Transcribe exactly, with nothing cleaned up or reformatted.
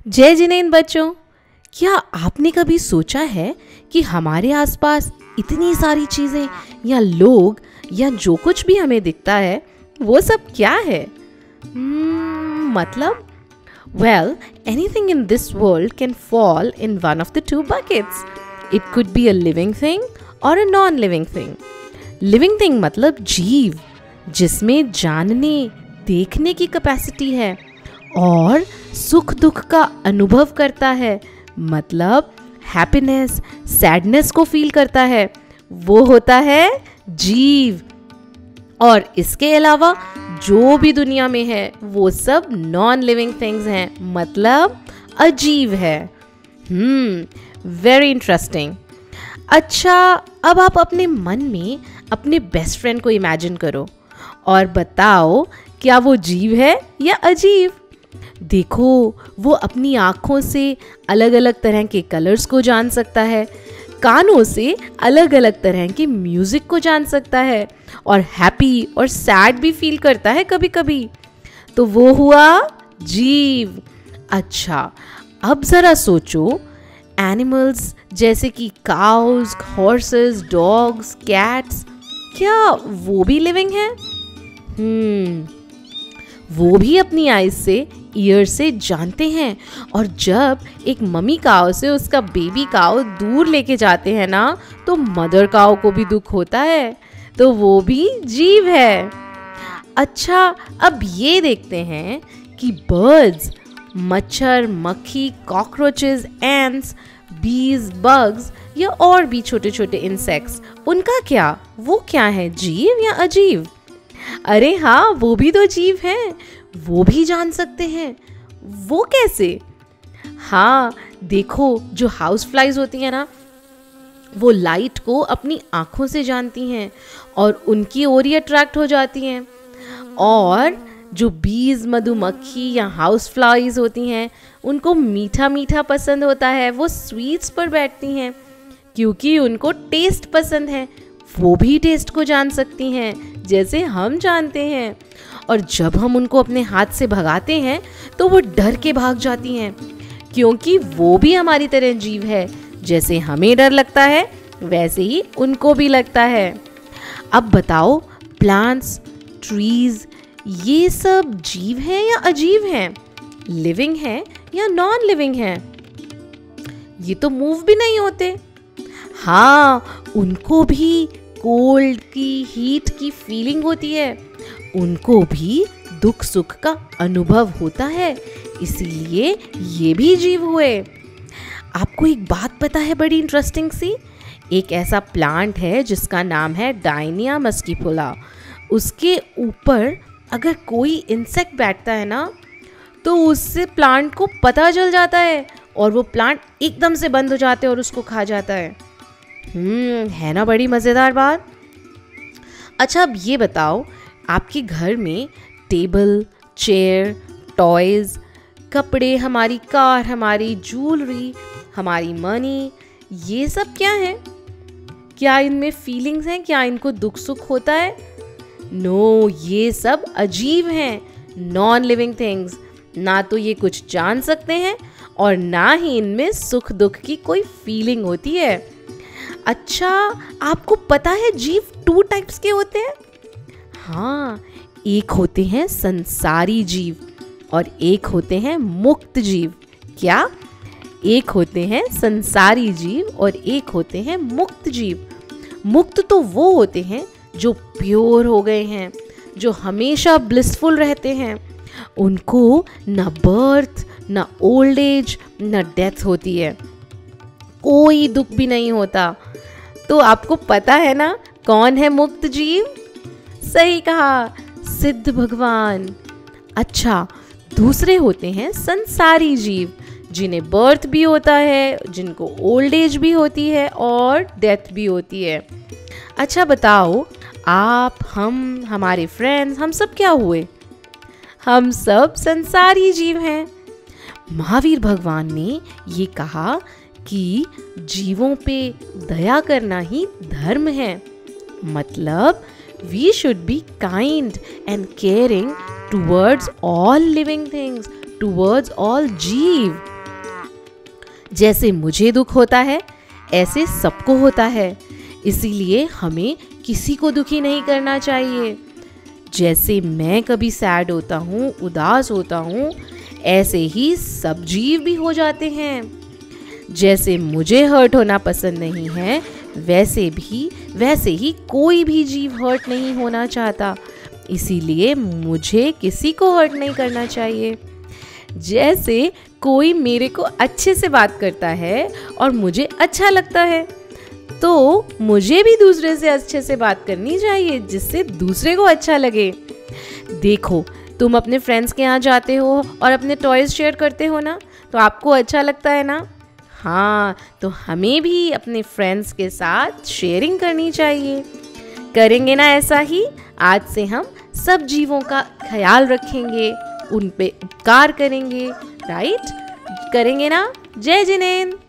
जय जिनेंद्र बच्चों, क्या आपने कभी सोचा है कि हमारे आसपास इतनी सारी चीज़ें या लोग या जो कुछ भी हमें दिखता है वो सब क्या है? hmm, मतलब well, anything in this world can fall in one of the two buckets. It could be a living thing or a non-living thing. Living thing मतलब जीव, जिसमें जानने देखने की कैपेसिटी है और सुख दुख का अनुभव करता है, मतलब हैप्पीनेस सैडनेस को फील करता है, वो होता है जीव। और इसके अलावा जो भी दुनिया में है वो सब नॉन लिविंग थिंग्स हैं, मतलब अजीब है। Hmm very interesting. अच्छा, अब आप अपने मन में अपने बेस्ट फ्रेंड को इमेजिन करो और बताओ क्या वो जीव है या अजीब। देखो, वो अपनी आँखों से अलग अलग तरह के कलर्स को जान सकता है, कानों से अलग अलग तरह के म्यूजिक को जान सकता है और हैप्पी और सैड भी फील करता है कभी कभी। तो वो हुआ जीव। अच्छा, अब जरा सोचो, एनिमल्स जैसे कि काउज, हॉर्सेस, डॉग्स, कैट्स, क्या वो भी लिविंग है? हम्म वो भी अपनी आइज से, ईयर से जानते हैं, और जब एक मम्मी काऊ से उसका बेबी काऊ दूर लेके जाते हैं ना, तो मदर काऊ को भी दुख होता है, तो वो भी जीव है। अच्छा, अब ये देखते हैं कि बर्ड्स, मच्छर, मक्खी, कॉकरोचेस, एंट्स, बीज, बग्स या और भी छोटे छोटे इंसेक्ट्स, उनका क्या, वो क्या है, जीव या अजीब? अरे हाँ, वो भी तो जीव हैं, वो भी जान सकते हैं। वो कैसे? हाँ देखो, जो हाउस फ्लाइज होती हैं ना, वो लाइट को अपनी आँखों से जानती हैं और उनकी ओर ही अट्रैक्ट हो जाती हैं। और जो बीज, मधुमक्खी या हाउस फ्लाइज होती हैं, उनको मीठा मीठा पसंद होता है, वो स्वीट्स पर बैठती हैं क्योंकि उनको टेस्ट पसंद है। वो भी टेस्ट को जान सकती हैं जैसे हम जानते हैं, और जब हम उनको अपने हाथ से भगाते हैं तो वो डर के भाग जाती हैं क्योंकि वो भी हमारी तरह जीव है। जैसे हमें डर लगता है वैसे ही उनको भी लगता है। अब बताओ, प्लांट्स, ट्रीज, ये सब जीव हैं या अजीब हैं, लिविंग हैं या नॉन लिविंग हैं? ये तो मूव भी नहीं होते। हाँ, उनको भी कोल्ड की, हीट की फीलिंग होती है, उनको भी दुख सुख का अनुभव होता है, इसीलिए ये भी जीव हुए। आपको एक बात पता है बड़ी इंटरेस्टिंग सी? एक ऐसा प्लांट है जिसका नाम है डायनिया मस्किपुला। उसके ऊपर अगर कोई इंसेक्ट बैठता है ना, तो उससे प्लांट को पता चल जाता है और वो प्लांट एकदम से बंद हो जाते हैं और उसको खा जाता है। हम्म है ना बड़ी मज़ेदार बात। अच्छा, अब ये बताओ, आपके घर में टेबल, चेयर, टॉयज, कपड़े, हमारी कार, हमारी ज्वेलरी, हमारी मनी, ये सब क्या है? क्या इनमें फीलिंग्स हैं? क्या इनको दुख सुख होता है? नो, ये सब अजीब हैं, नॉन लिविंग थिंग्स। ना तो ये कुछ जान सकते हैं और ना ही इनमें सुख दुख की कोई फीलिंग होती है। अच्छा, आपको पता है जीव टू टाइप्स के होते हैं? हाँ, एक होते हैं संसारी जीव और एक होते हैं मुक्त जीव। क्या? एक होते हैं संसारी जीव और एक होते हैं मुक्त जीव। मुक्त तो वो होते हैं जो प्योर हो गए हैं, जो हमेशा ब्लिसफुल रहते हैं, उनको ना बर्थ, ना ओल्ड एज, ना डेथ होती है, कोई दुख भी नहीं होता। तो आपको पता है ना कौन है मुक्त जीव? सही कहा, सिद्ध भगवान। अच्छा, दूसरे होते हैं संसारी जीव, जिन्हें बर्थ भी होता है, जिनको ओल्ड एज भी होती है और डेथ भी होती है। अच्छा बताओ, आप, हम, हमारे फ्रेंड्स, हम सब क्या हुए? हम सब संसारी जीव हैं। महावीर भगवान ने ये कहा कि जीवों पे दया करना ही धर्म है, मतलब we should be kind and caring towards all living things, towards all जीव। जैसे मुझे दुख होता है ऐसे सबको होता है, इसीलिए हमें किसी को दुखी नहीं करना चाहिए। जैसे मैं कभी सैड होता हूँ, उदास होता हूँ, ऐसे ही सब जीव भी हो जाते हैं। जैसे मुझे हर्ट होना पसंद नहीं है, वैसे भी वैसे ही कोई भी जीव हर्ट नहीं होना चाहता, इसीलिए मुझे किसी को हर्ट नहीं करना चाहिए। जैसे कोई मेरे को अच्छे से बात करता है और मुझे अच्छा लगता है, तो मुझे भी दूसरे से अच्छे से बात करनी चाहिए जिससे दूसरे को अच्छा लगे। देखो, तुम अपने फ्रेंड्स के यहाँ जाते हो और अपने टॉयज शेयर करते हो ना, तो आपको अच्छा लगता है ना। हाँ, तो हमें भी अपने फ्रेंड्स के साथ शेयरिंग करनी चाहिए। करेंगे ना ऐसा ही, आज से हम सब जीवों का ख्याल रखेंगे, उन पे उपकार करेंगे, राइट? करेंगे ना? जय जिनेंद्र।